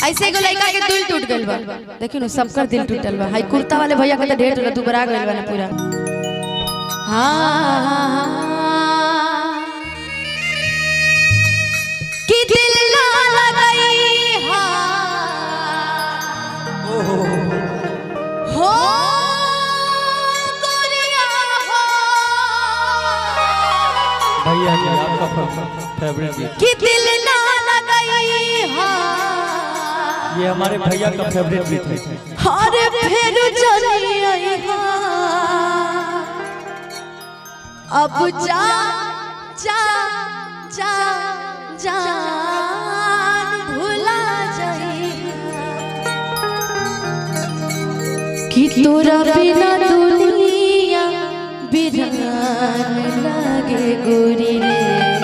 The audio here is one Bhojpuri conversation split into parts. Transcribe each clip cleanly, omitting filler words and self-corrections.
ऐसे एगो लड़का के दिल टूट गइल बा। देखियो ना सबकर दिल टूटल बा। हाई कुर्ता वाले भैया के तो ढेर टूटल दुबरा गइल बा ना पूरा। हां कि दिल ना लगाई हां हो गोरिया हो भैया जी आपका फेवरेट गीत कि दिल ना लगाई हां ये हमारे भैया का फेवरेट गीत है। अरे फिर चली आई अब जा जा जा जान भुला जाई कि तोरा बिना दुनिया बिरान लागे गोरी रे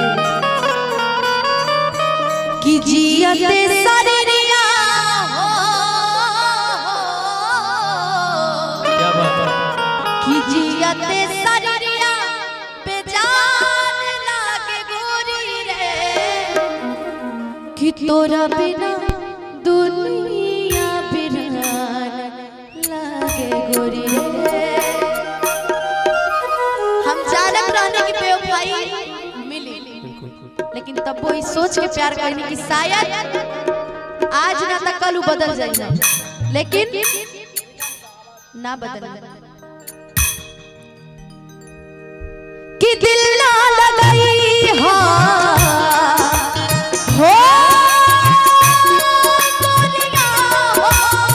कि जियते शरीरिया हो क्या बात है कि जियते शरीरिया बेजान लागे गोरी रे कि तोरा बिना दुनिया बिरान लागे गोरी रे। हम जानत रहने की बेवफाई मिली लेकिन तब वो इस सोच के प्यार करने की शायद आज ना तो कल बदल जाए लेकिन ना बदल कि दिल ना लगाई हो गोरिया हो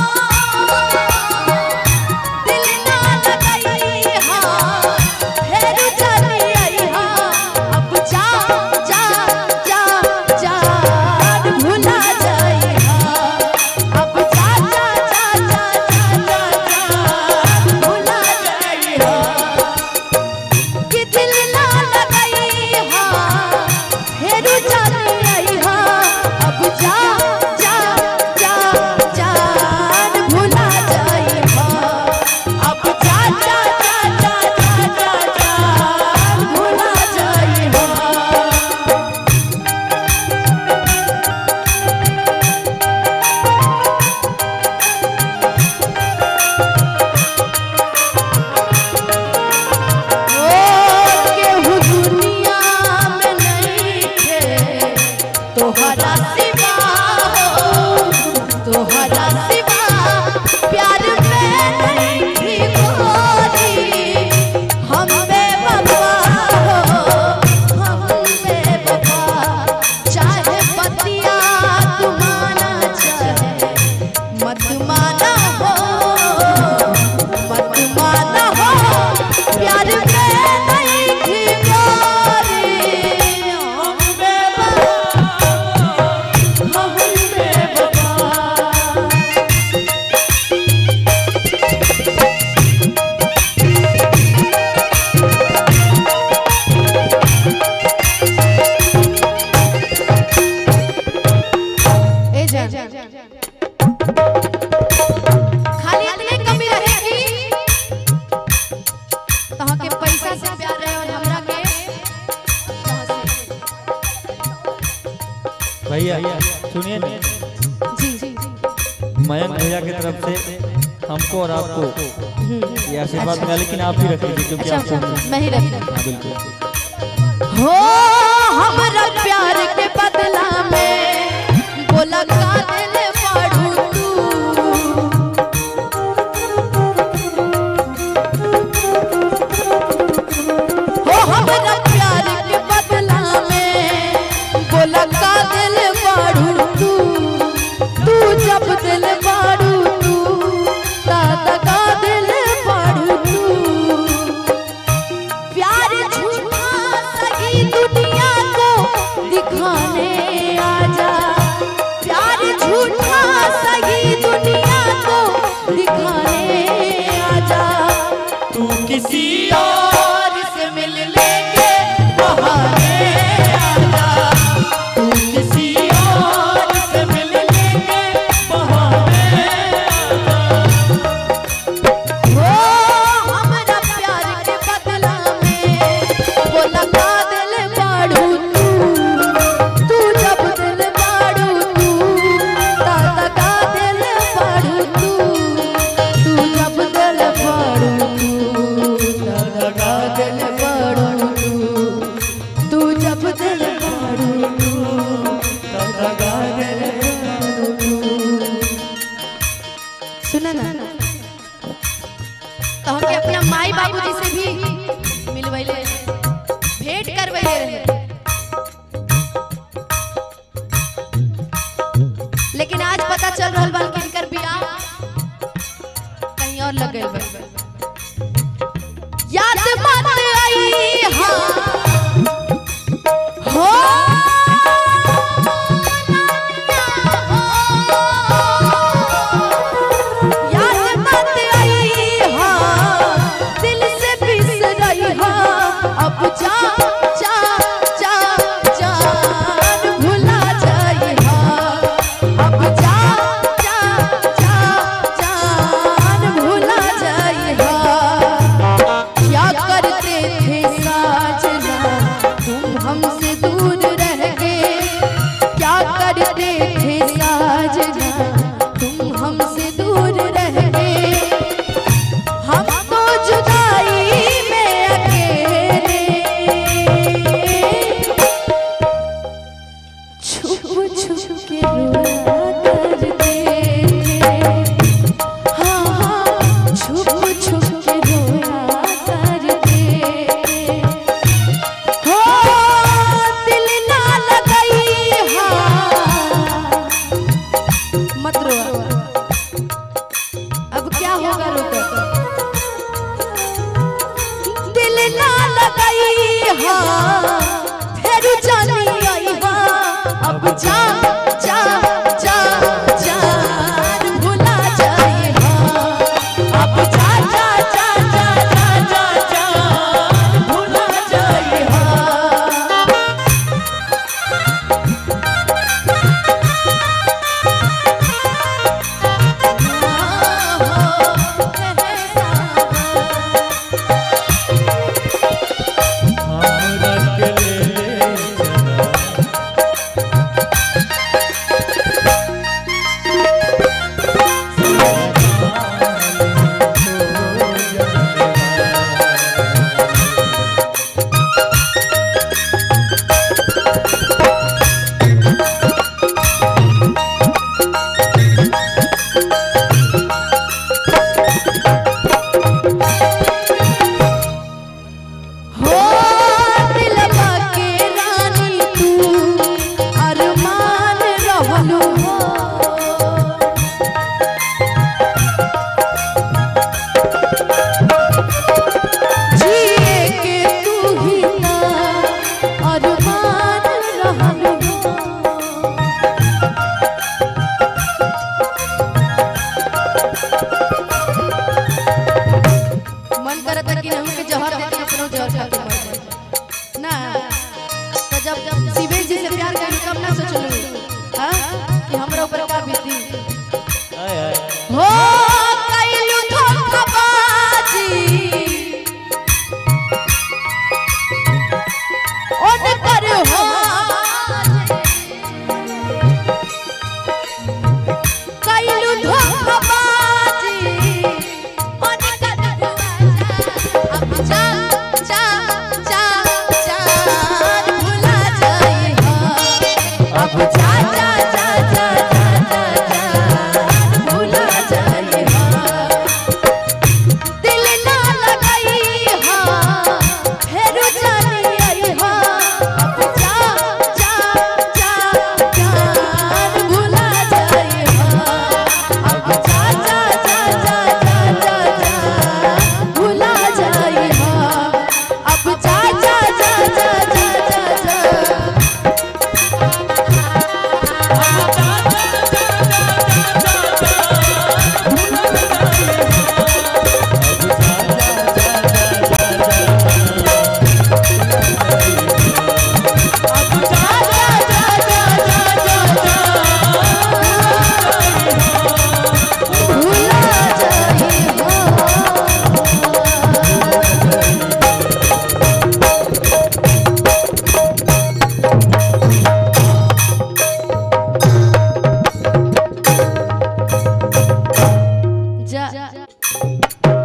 दिल ना लगाई फिर चली आई अब जा जा जा जान भुला जाई अब जा जा जा जा जान भुला जाई कि दिल ना लगाई फिर चली आई अब जा जा जा जान भुला जाई अब जा जा जा जा जान भुला जाई केहू दुनिया में नहीं थे तोहरा सिवा हो तोहरा सिवा प्यार में नहीं थी गोरी हम बेवफा हो हम बेवफा चाहे पतिया तू माना चाहे मत माना हो प्यार में नहीं थी गोरी हम बेवफा ए जा खाली इतने कमी रहेगी तहाँ के पैसा से प्यार रहे और हमरा के तहाँ से भैया सुनिए ना जी मयंक भैया की तरफ से हमको और आपको ये आशीर्वाद मिला लेकिन आप ही रख लीजिए क्योंकि अच्छा आपको मैं ही रख हाँ, बिल्कुल हो हमरा प्यार के बदला में बोला का दिल पाड़ू तू हो हमरा प्यार के बदला में बोला का दिल पाड़ू तू जब दिल पाड़ू तू दादा का दिल पाड़ू तू प्यार झूठा सही दुनिया को दिखाने आ जा सुना ना तो हमके अपना माई बाबूजी से भी मिलवैले भेंट करवैले रहे, लेकिन आज पता चल रहल बा कि इनकर बियाह कहीं और लग गइल बा। याद मत आई हां हो जा